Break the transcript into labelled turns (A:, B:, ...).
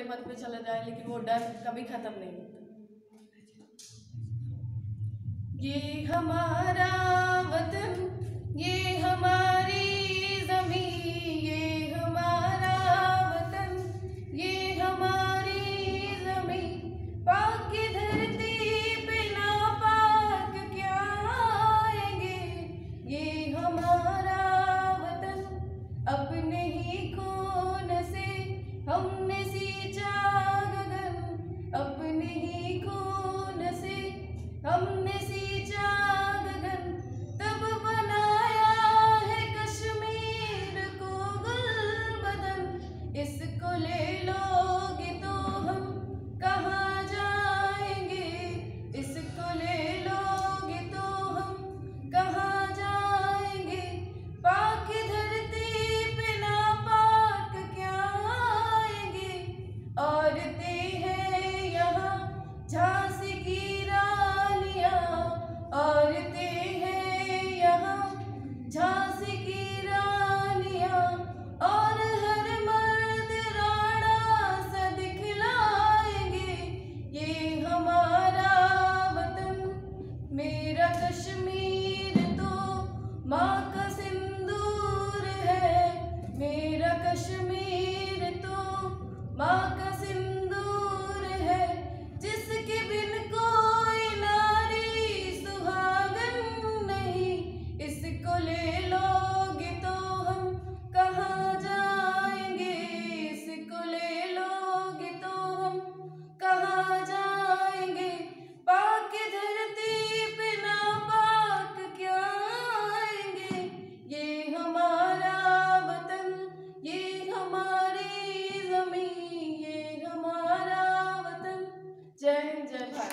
A: बड़े पद पे चला जाए, लेकिन वो डर कभी खत्म नहीं होता। ये हमारा वतन, ये हमारी ज़मीं, ये हमारा वतन, ये हमारी ज़मीं, पाक की धरती पे नापाक क्या आएंगे। ये हमारा वतन, अपने ही खून से हमने सींचा गगन, अपने ही खून से हमने सींचा गगन, तब बनाया है कश्मीर को गुलबदन। इसको ले लोगे तो हम कहाँ जाएंगे, इसको ले लोगे तो हम कहाँ जाएंगे। पाक धरती पे नापाक क्या आएंगे। औरतें हैं यहाँ झांसी की रानियाँ, औरतें हैं यहाँ झांसी की रानियाँ, और हर मर्द राणा सा दिखलाएंगे। ये हमारा वतन, मेरा कश्मीर तो माँ का सिंदूर है, मेरा कश्मीर तो माँ का सिंदूर है, जिसके बिन कोई नारी सुहागन नहीं। इसको ले लोगे तो हम कहाँ जाएंगे, इसको ले लोगे तो हम कहाँ जाएंगे। पाक की धरती पे नापाक क्या आएंगे। ये हमारा वतन, ये हमारी ज़मीं, ये हमारा वतन। जय हिंद, जय भारत।